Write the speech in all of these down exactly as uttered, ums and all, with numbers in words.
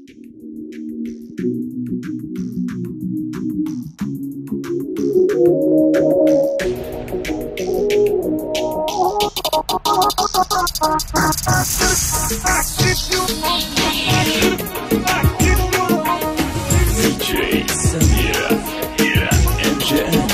دي جي سميرة إلى إم جي إن.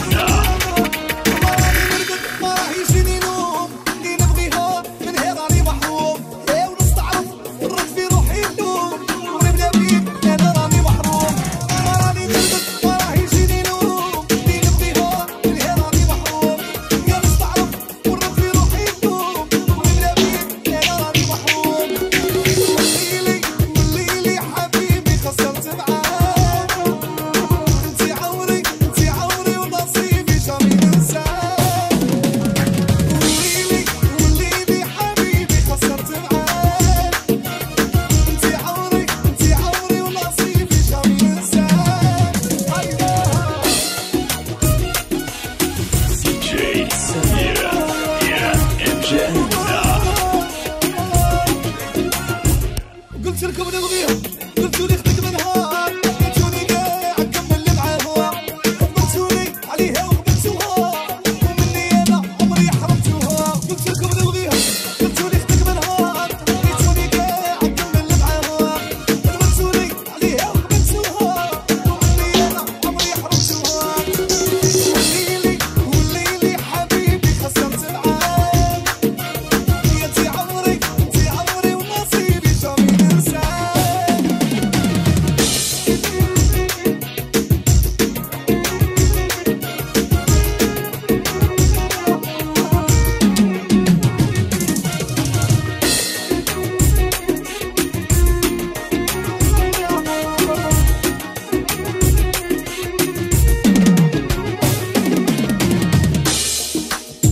قلت لكم نلغيها، قلتوا لي خدك منها، قلتوني كاع نكمل معاها، قبلتوني عليها وقبلتوها، ومني انا عمري حرمتوها. قلت لكم نلغيها، قلتوا لي خدك منها، قلتوني كاع نكمل معاها، قبلتوني عليها وقبلتوها، ومني انا عمري حرمتوها. وليلي وليلي حبيبي خسرت معاك، يا انتي عمري انتي عمري ونصيبي شامي.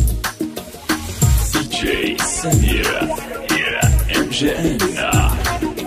دي جي سميرة إلى إم جي إن.